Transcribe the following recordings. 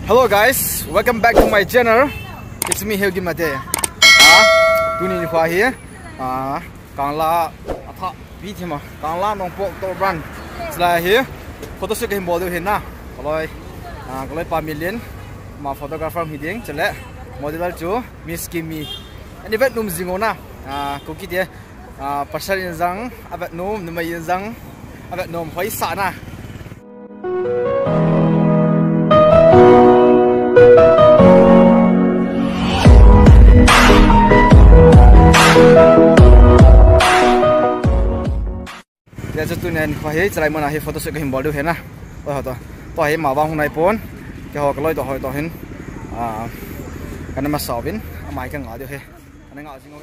Hello guys, welcome back to my channel. It's me here Kimmi. Tuni ni here. Kangla atha bitima. Kangla nongpok to run. Sela here. Photoshoot ke model here na. Kalau 5 million ma photographer meeting cele model chu Miss Kimmi. Ani vet num zingona. Kuki dia pasal yang abat num numai yang abat num hoi sana. Dia tu ni fahai cerai mana he Photoshoot ke himbol tu he na. To he ma bang hunai pon ke ho kaloi to hoi to hin kan ma sawin amai ka nga dia he ana nga sing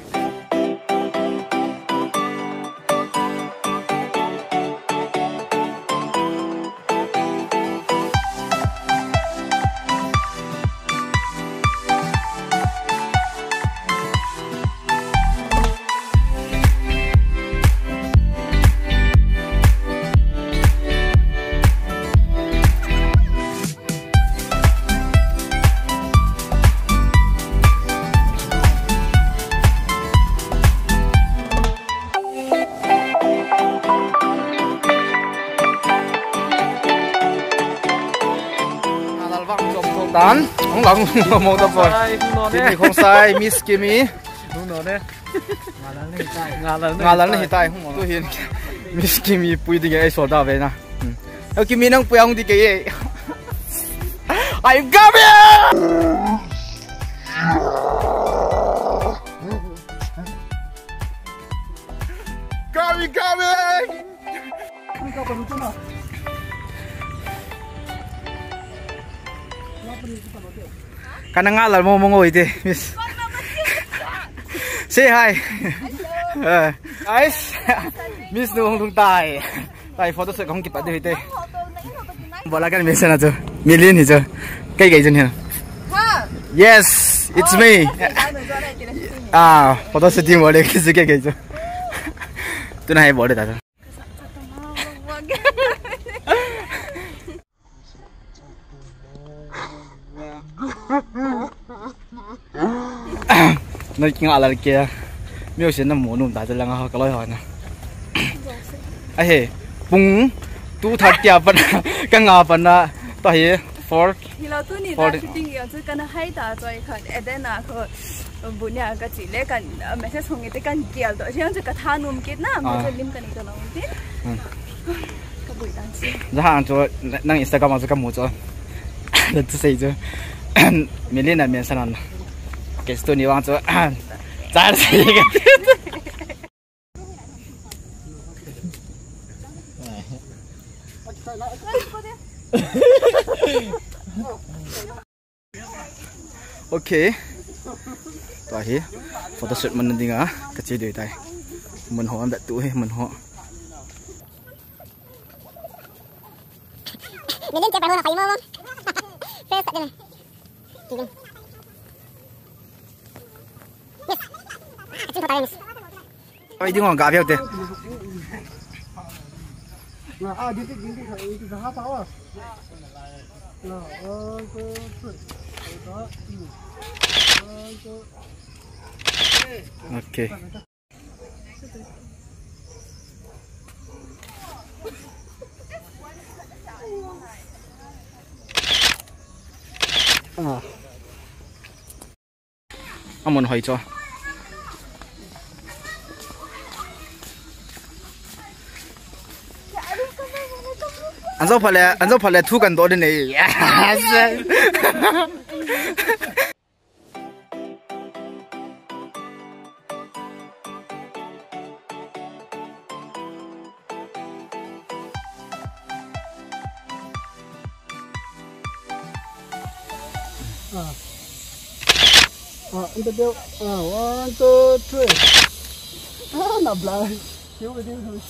Dan, orang mau dapat. Ini Khongsai, Miss Kimmi. Ngalan ni hitai. Tu hin Miss Kimmi pui di cái số đào về na. Kimmi nang pui ang di cái. I'm coming. Coming. Karena ngalar mau ngoi deh, Miss. Say hi. Guys, Miss nung tai. Tai Photoshoot không kịp bắt được thế. Bỏ lại cái Miss này chứ. Million thì chứ. Cái gì chứ? Yes, it's me. Photoshoot team bỏ lại cái gì chứ. Tôi này bỏ được ta. Nói chuyện là kia, miêu xin nằm muốn nụm tại là ngang cái lối hỏi nè. Ai bung tu thật kia vẫn cái ngà vẫn là tại for. Thì là tôi nghĩ là shooting cái chứ cái hay ta rồi cái ở na cái bún nhà cái chỉ lấy cái mấy cái xong cái cái kia đó chứ cái thang nụm kia na mà cái lim cái này nó không thế. Cái buổi đàn chị. Ra hàng cho năng Instagram mà cho cái mũ cho. Là tôi thấy chứ. Million là miền Sơn cái số này vang cho trả gì cái ok tòa hi Photoshoot mình đi ngã cái gì để tay mình họ đã tuổi mình họ mình lên chụp bài hơn là phải mơ không Ai đi ngon cả việc thế. Ok. Ông muốn hỏi cho. Anh dâu phải là thu gần đó đến này. Yes. Interview. 1, 2, 3. Nằm lại. Thiếu cái tiếng thôi.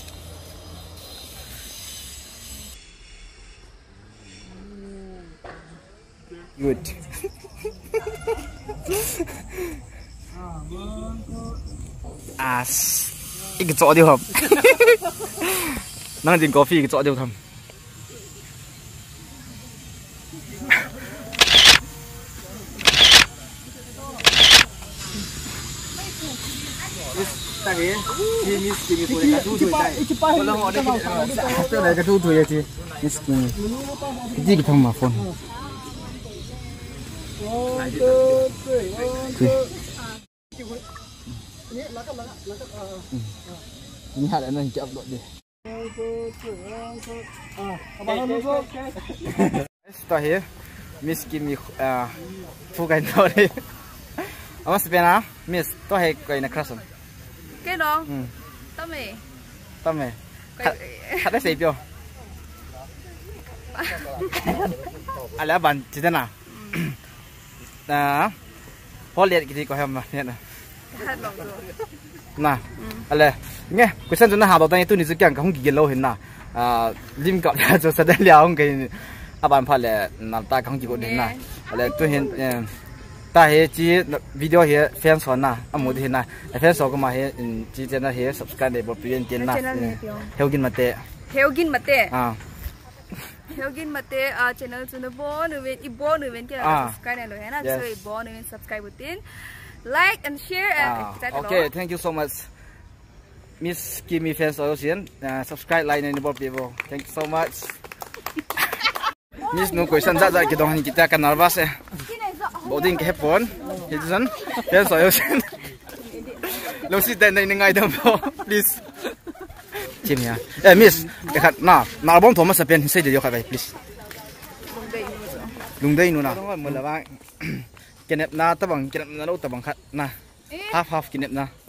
Good. cái chỗ điều hợp. Năng tiền coffee cái chỗ điều thầm. Tadi, Miss Kimmi boleh kat tu tak? Kalau ada kita dah kat tu ya ti. Miss Kimmi. Jadi kita mau phone. 1, 2, 3. Ini hal yang nak upload dia. Setelah ya, Miss Kimmi bukan tahu ni. Awas sebenarnya, Miss, tu hai kau nak kerasam. Cái đó. Tâm mày. Tâm mày. Hạt đấy xịt vô. Ala ban chỉ thế nào? Họ liệt cái gì có hem mà liệt nè. Nè, ala, nghe, cái sân chúng nó học đầu tiên tôi nghĩ rằng không kỳ lâu hiện nè. Lim cọt ra cho sẽ liao không cái, bạn phải là làm ta không kỳ có đến nè. Ala tôi hiện ta he chỉ video he fan son na amu de na fan so ko ma he chỉ channel he subscribe để bot pin tin na heogin mate Heogin mate channel chu no bo nu ven ibo nu ven ke subscribe na lo he na so ibo nu ven subscribe butin like and share and okay, thank you so much Miss Kimmi fans also subscribe like and bot people. Thank you so much. Miss no question za kita dong kita akan nervous boarding ke phone hidden then so you send lo si dan ngai dong please chim ya Miss dekat na bom thomas pen sai de yo khai please lung dei nu na mo la ba kenep na tabang kenep na lo tabang khat na half kinep na